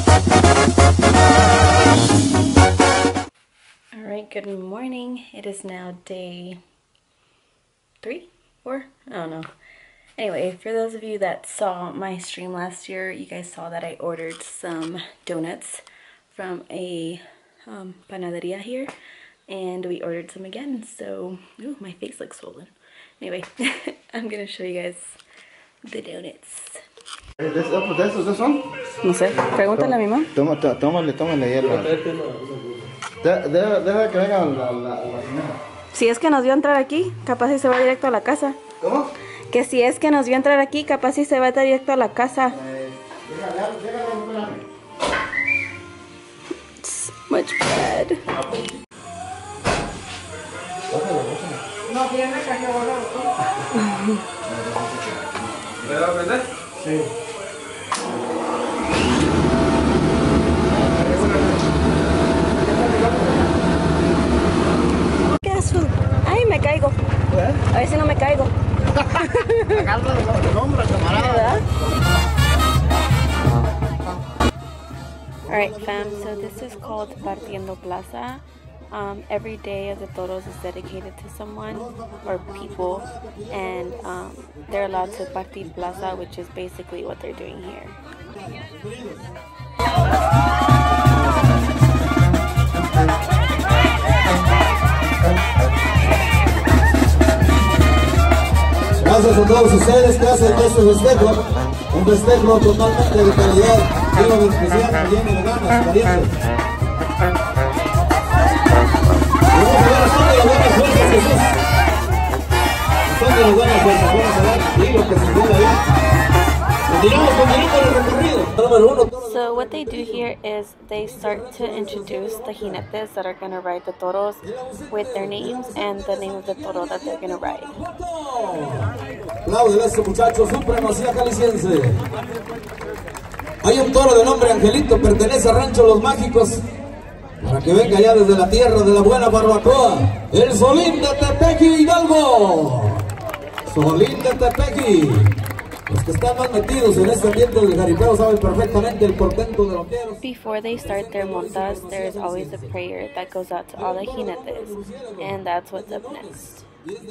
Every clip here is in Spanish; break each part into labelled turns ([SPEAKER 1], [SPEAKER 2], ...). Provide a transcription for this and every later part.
[SPEAKER 1] Alright, good morning. It is now day 3, 4? I don't know. Anyway, for those of you that saw my stream last year, you guys saw that I ordered some donuts from a panaderia here, and we ordered some again. So, ooh, my face looks swollen. Anyway, I'm gonna show you guys the donuts.
[SPEAKER 2] ¿De esos son?
[SPEAKER 1] No sé, pregúntale a mi mamá.
[SPEAKER 2] Tómale hierba. Deja que venga la
[SPEAKER 1] Si es que nos vio entrar aquí, capaz si se va directo a la casa.
[SPEAKER 2] ¿Cómo?
[SPEAKER 1] Que si es que nos vio entrar aquí, capaz si se va directo a la casa. Much bread.
[SPEAKER 3] No tiene café volado.
[SPEAKER 2] ¿Me va a prender? Sí.
[SPEAKER 1] ¿Qué azul? Ay, me caigo. A ver si no me caigo. ¿Verdad? Alright fam, so this is called Partiendo Plaza. Every day of the toros is dedicated to someone or people, and they're allowed to partir plaza, which is basically what they're doing here.
[SPEAKER 4] Gracias a todos ustedes que hacen de este festejo un festejo totalmente de calidad, lleno de entusiasmo, lleno de ganas, valientes.
[SPEAKER 1] So what they do here is they start to introduce the jinetes that are going to ride the toros with their names and the name of the toro that they're going to ride.
[SPEAKER 4] Aplauden a este muchacho, supremacía jalisciense. Hay un toro de nombre Angelito, pertenece a Rancho Los Mágicos. Para que venga ya desde la tierra de la buena barbacoa, el Solín de Tepeji, Hidalgo. Solín de Tepeji. Los que están más metidos en este ambiente del jaripeo saben perfectamente el portento de loqueros.
[SPEAKER 1] Before they start their montas, there is always a prayer that goes out to all the jinetes, and that's what's up next.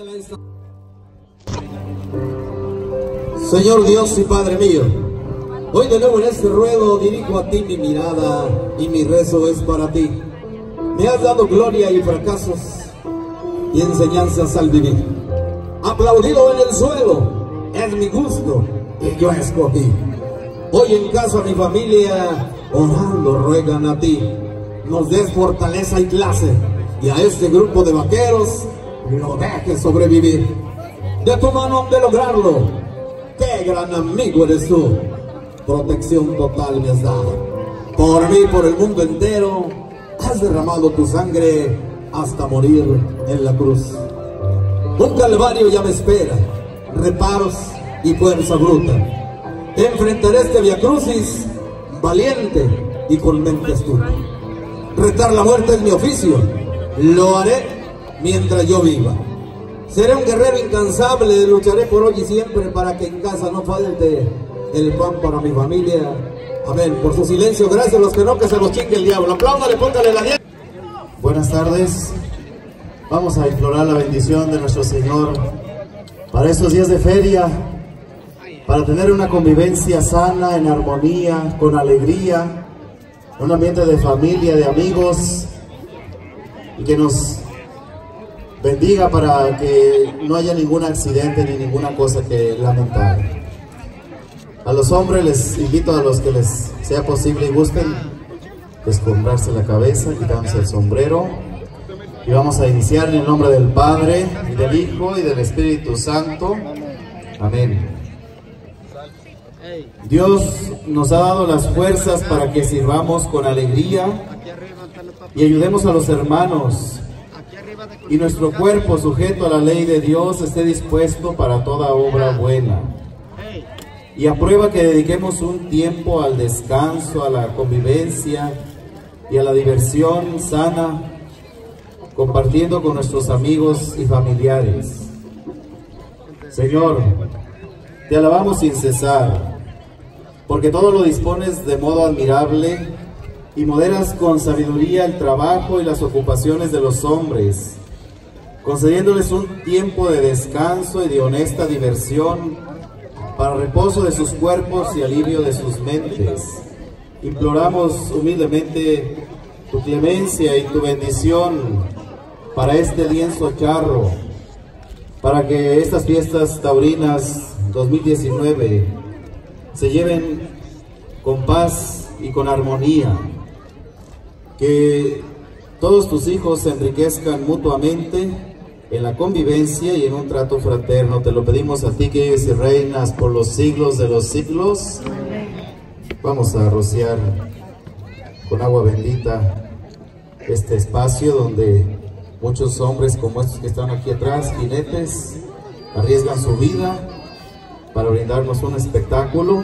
[SPEAKER 4] Señor Dios y Padre mío, hoy de nuevo en este ruedo dirijo a ti mi mirada y mi rezo es para ti. Me has dado gloria y fracasos y enseñanzas al vivir. Aplaudido en el suelo, es mi gusto y yo escogí. Hoy en casa mi familia orando ruegan a ti. Nos des fortaleza y clase y a este grupo de vaqueros lo dejes sobrevivir. De tu mano de lograrlo, qué gran amigo eres tú. Protección total me has dado. Por mí, por el mundo entero, has derramado tu sangre hasta morir en la cruz. Un calvario ya me espera, reparos y fuerza bruta. Enfrentaré este viacrucis valiente y con mente astuta. Retar la muerte es mi oficio, lo haré mientras yo viva. Seré un guerrero incansable, lucharé por hoy y siempre para que en casa no falte el pan para mi familia. Amén. Por su silencio, gracias a los que no, que se los chingue el diablo. Apláudale, póngale la 10.
[SPEAKER 5] Buenas tardes. Vamos a implorar la bendición de nuestro Señor para estos días de feria, para tener una convivencia sana, en armonía, con alegría, un ambiente de familia, de amigos, y que nos bendiga para que no haya ningún accidente ni ninguna cosa que lamentar. A los hombres les invito, a los que les sea posible y gusten, descombrarse la cabeza, quitarse el sombrero, y vamos a iniciar en el nombre del Padre, y del Hijo, y del Espíritu Santo. Amén. Dios nos ha dado las fuerzas para que sirvamos con alegría y ayudemos a los hermanos, y nuestro cuerpo, sujeto a la ley de Dios, esté dispuesto para toda obra buena. Y aprueba que dediquemos un tiempo al descanso, a la convivencia y a la diversión sana, compartiendo con nuestros amigos y familiares. Señor, te alabamos sin cesar. porque todo lo dispones de modo admirable y moderas con sabiduría el trabajo y las ocupaciones de los hombres, concediéndoles un tiempo de descanso y de honesta diversión para reposo de sus cuerpos y alivio de sus mentes. Imploramos humildemente tu clemencia y tu bendición para este lienzo charro, para que estas fiestas taurinas 2019 se lleven con paz y con armonía, que todos tus hijos se enriquezcan mutuamente en la convivencia y en un trato fraterno. Te lo pedimos a ti, que vives y reinas por los siglos de los siglos. Vamos a rociar con agua bendita este espacio donde muchos hombres como estos que están aquí atrás, jinetes, arriesgan su vida para brindarnos un espectáculo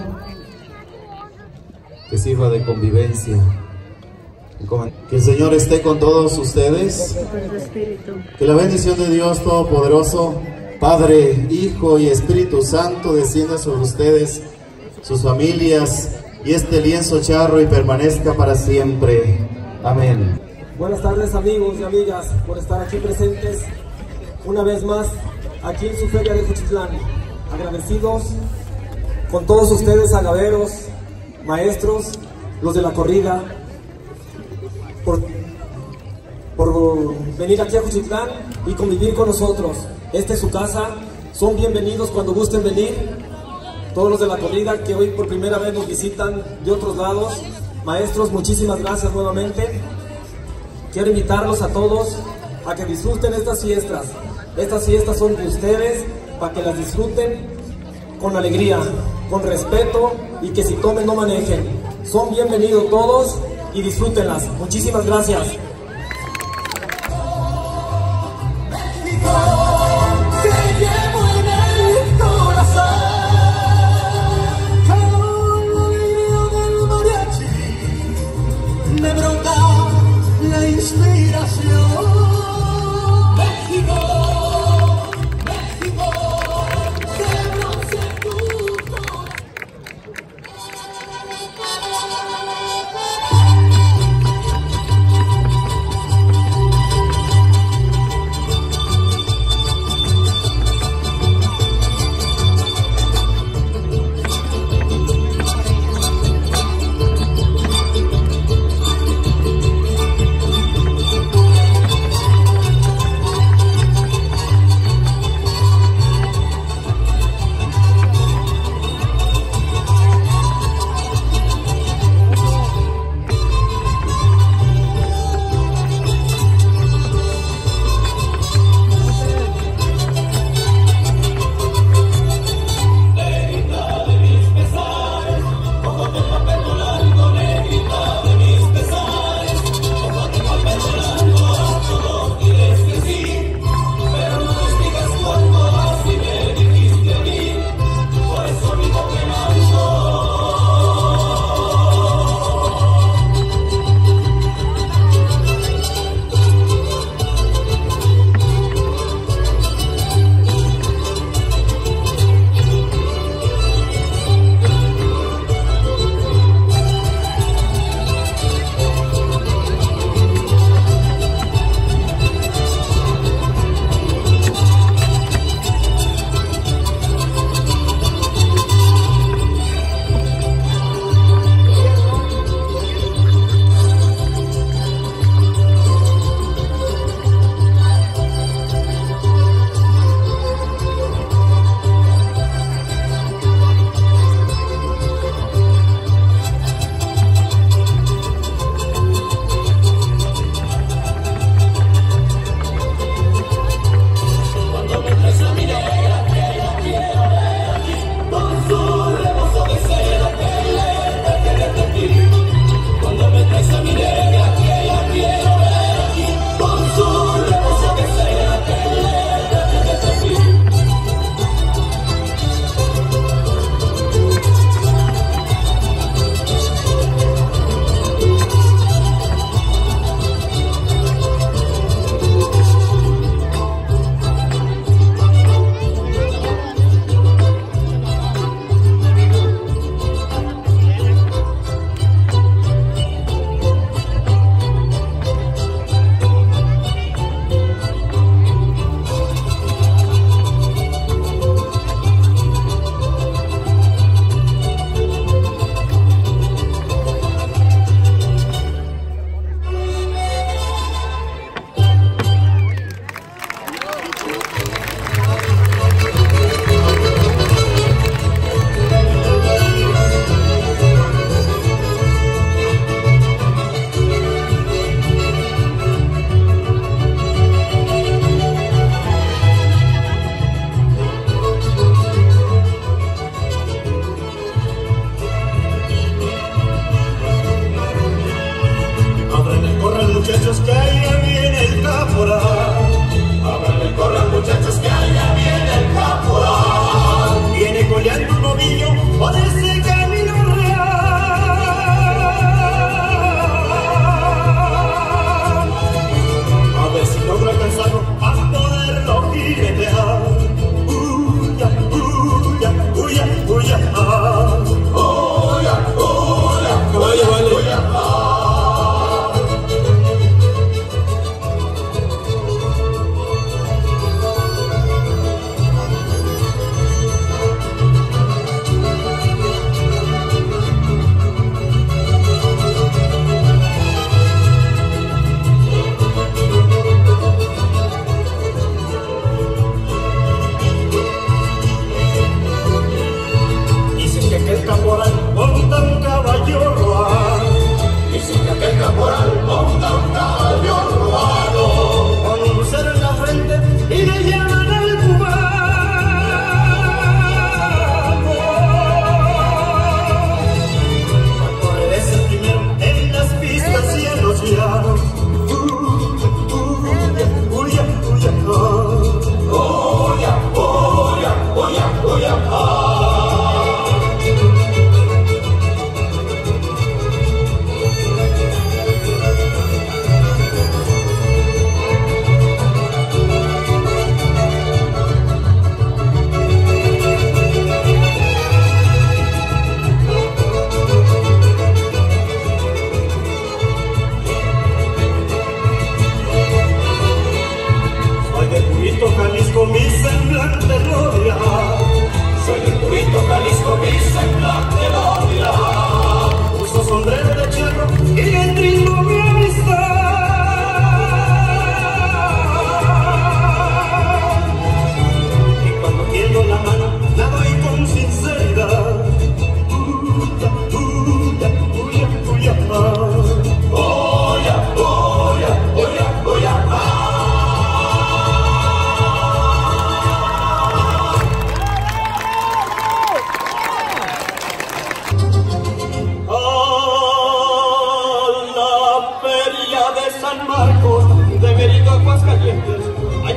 [SPEAKER 5] que sirva de convivencia. Que el Señor esté con todos ustedes. Que la bendición de Dios Todopoderoso, Padre, Hijo y Espíritu Santo descienda sobre ustedes, sus familias y este lienzo charro y permanezca para siempre. Amén.
[SPEAKER 6] Buenas tardes, amigos y amigas, por estar aquí presentes una vez más aquí en su feria de Juchitlán. Agradecidos con todos ustedes, agaveros, maestros, los de la corrida, por venir aquí a Juchitlán y convivir con nosotros. Esta es su casa, son bienvenidos cuando gusten venir. Todos los de la corrida que hoy por primera vez nos visitan de otros lados, maestros, muchísimas gracias nuevamente. Quiero invitarlos a todos a que disfruten estas fiestas. Estas fiestas son de ustedes, para que las disfruten con alegría, con respeto, y que si tomen no manejen. Son bienvenidos todos y disfrútenlas. Muchísimas gracias.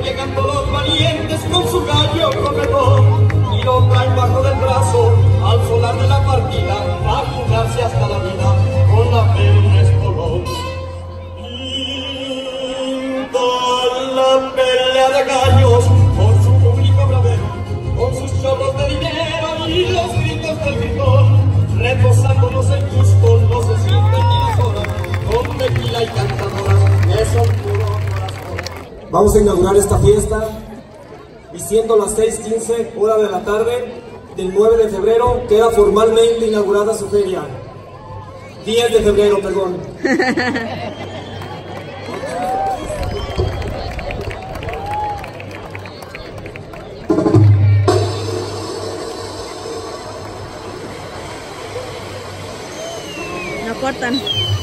[SPEAKER 6] llegando los valientes con su gallo corredor y lo traen bajo del brazo al solar de la partida a jugarse hasta la vida con la fe un espolón. Pintan la pelea de gallos con su público bravero, con sus chorros de dinero y los gritos del gritón. Reposándonos el gusto, no se sienten ni las horas, con tequila y cantadoras, que son puro corazón. Vamos a inaugurar esta fiesta, y siendo las 6:15 hora de la tarde del 9 de febrero, queda formalmente inaugurada su feria. 10 de febrero, perdón.
[SPEAKER 1] No cortan.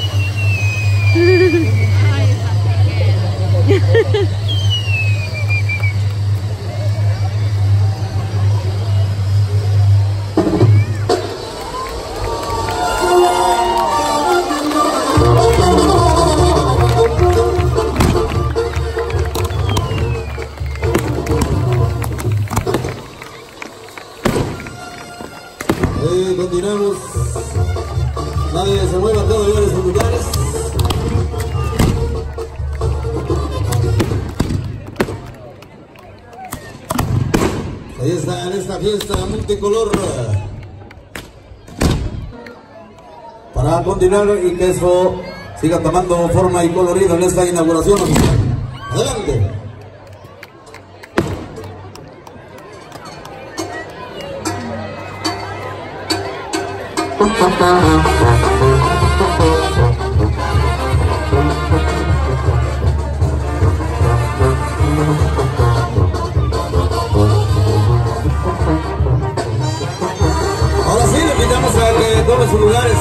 [SPEAKER 4] Continuamos. Nadie se mueva, todos en sus lugares. Ahí está, en esta fiesta multicolor. Para continuar y que eso siga tomando forma y colorido en esta inauguración oficial. Adelante. Ahora sí, le invitamos a que tomen sus lugares.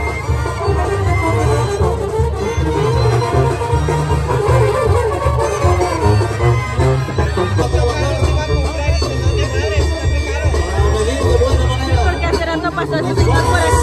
[SPEAKER 1] Porque hace rato pasó ese señor por aquí.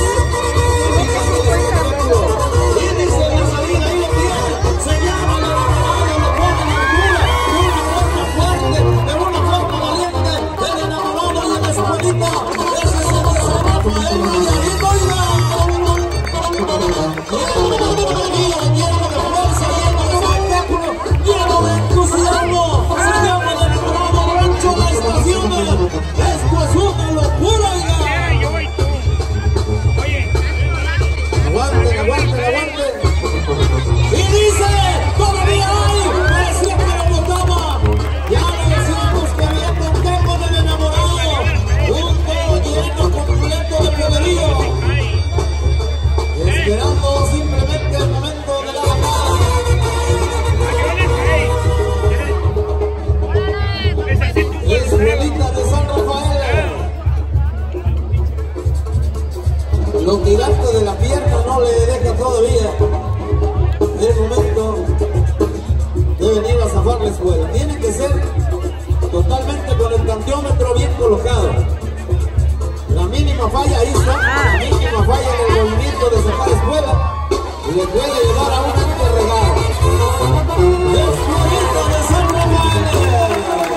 [SPEAKER 4] Los tirantes de la pierna no le deja todavía. Es momento de venir a zafar la escuela. Tiene que ser totalmente con el tantiómetro bien colocado. La mínima falla, ahí está, la mínima falla en el movimiento de zafar la escuela y le puede llevar a un anterregado. Es bonito de San Rafael.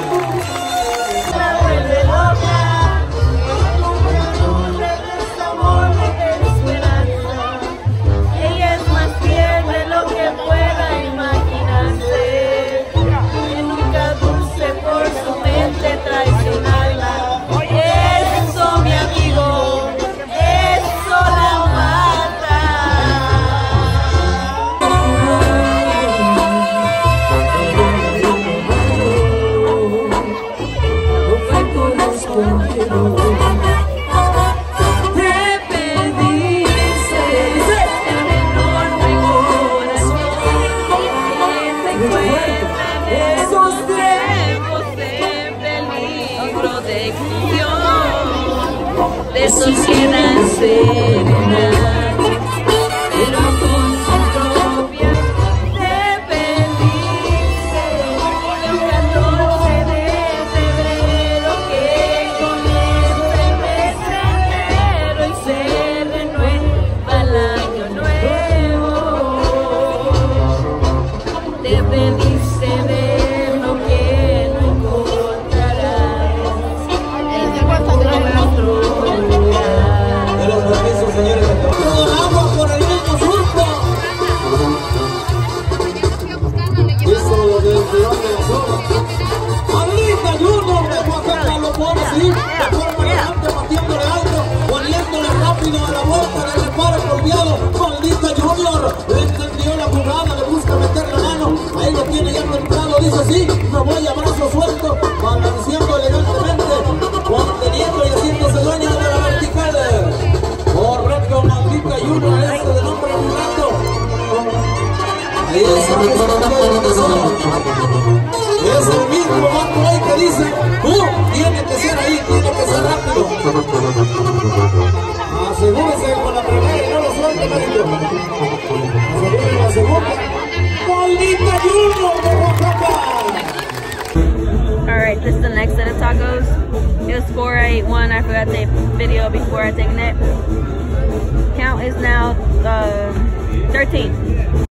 [SPEAKER 7] De sociedad serena, pero con su propia dependencia. El 14 de febrero que comienza el mes entero y se renueva el año nuevo. Debe irse de lo que
[SPEAKER 4] entendió la jugada, le busca meter la mano, ahí lo tiene ya temprano, dice así, me voy a brazo suelto, balanceando elegantemente, conteniendo y haciéndose dueño de la vertical. Correcto, Maldita Junior, este de nombre Orlando. Ahí está, es el mismo Marco ahí que dice, tiene que ser ahí, tiene que ser rápido. Asegúrese con la primera y no lo suelte, Marito. Asegúrese la segunda. Maldita Junior de Oaxaca.
[SPEAKER 1] Alright, this is the next set of tacos. It was 4, I ate 1. I forgot to take video before I taken it. Count is now 13.